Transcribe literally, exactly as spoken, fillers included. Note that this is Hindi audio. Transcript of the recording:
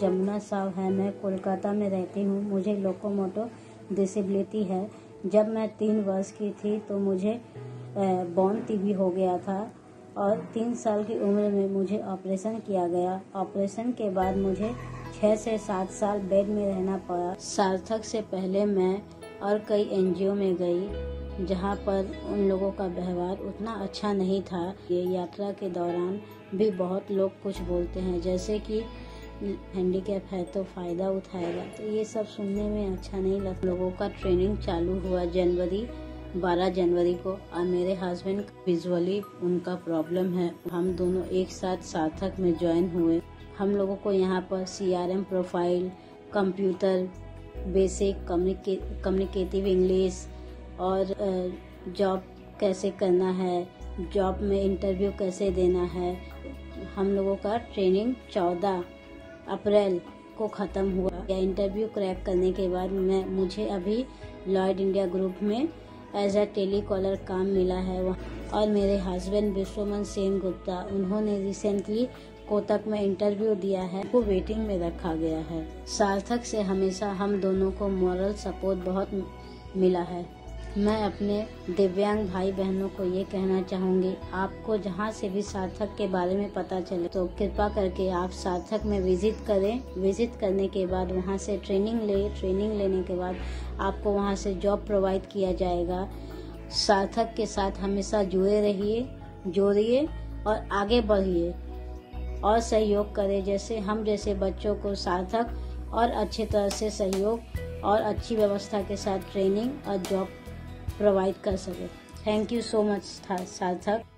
जमुना साव है। मैं कोलकाता में रहती हूँ। मुझे लोकोमोटर डिसेबिलिटी है। जब मैं तीन वर्ष की थी तो मुझे बोन टीबी हो गया था और तीन साल की उम्र में मुझे ऑपरेशन किया गया। ऑपरेशन के बाद मुझे छः से सात साल बेड में रहना पड़ा। सार्थक से पहले मैं और कई एनजीओ में गई जहाँ पर उन लोगों का व्यवहार उतना अच्छा नहीं था। ये यात्रा के दौरान भी बहुत लोग कुछ बोलते हैं, जैसे कि हैंडीकैप है तो फ़ायदा उठाएगा, तो ये सब सुनने में अच्छा नहीं लगता। लोगों का ट्रेनिंग चालू हुआ जनवरी बारह जनवरी को और मेरे हस्बैंड विजुअली उनका प्रॉब्लम है। हम दोनों एक साथ सार्थक में ज्वाइन हुए। हम लोगों को यहाँ पर CRM profile, computer basic, communicative English और जॉब कैसे करना है, जॉब में इंटरव्यू कैसे देना है, हम लोगों का ट्रेनिंग चौदह अप्रैल को ख़त्म हुआ। या इंटरव्यू क्रैक करने के बाद मैं मुझे अभी लॉयड इंडिया ग्रुप में एज अ टेलीकॉलर काम मिला है। और मेरे हस्बैंड विश्वमन सेन गुप्ता, उन्होंने रिसेंटली कोटक में इंटरव्यू दिया है, वो वेटिंग में रखा गया है। सार्थक से हमेशा हम दोनों को मॉरल सपोर्ट बहुत मिला है। मैं अपने दिव्यांग भाई बहनों को ये कहना चाहूँगी, आपको जहाँ से भी सार्थक के बारे में पता चले तो कृपा करके आप सार्थक में विजिट करें। विजिट करने के बाद वहाँ से ट्रेनिंग ले ट्रेनिंग लेने के बाद आपको वहाँ से जॉब प्रोवाइड किया जाएगा। सार्थक के साथ हमेशा जुड़े रहिए, जोड़िए और आगे बढ़िए और सहयोग करें, जैसे हम जैसे बच्चों को सार्थक और अच्छी तरह से सहयोग और अच्छी व्यवस्था के साथ ट्रेनिंग और जॉब प्रोवाइड कर सके। थैंक यू सो मच सार्थक।